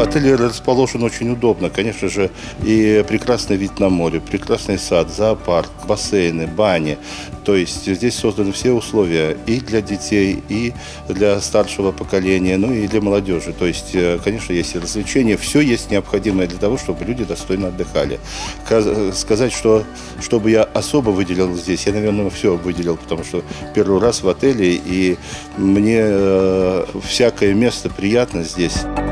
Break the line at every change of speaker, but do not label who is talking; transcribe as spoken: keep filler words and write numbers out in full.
Отель расположен очень удобно. Конечно же, и прекрасный вид на море, прекрасный сад, зоопарк, бассейны, бани. То есть здесь созданы все условия и для детей, и для старшего поколения, ну и для молодежи. То есть, конечно, есть и развлечения. Все есть необходимое для того, чтобы люди достойно отдыхали. Сказать, что чтобы я особо выделил здесь, я, наверное, все выделил, потому что первый раз в отеле, и мне э, всякое место приятно здесь.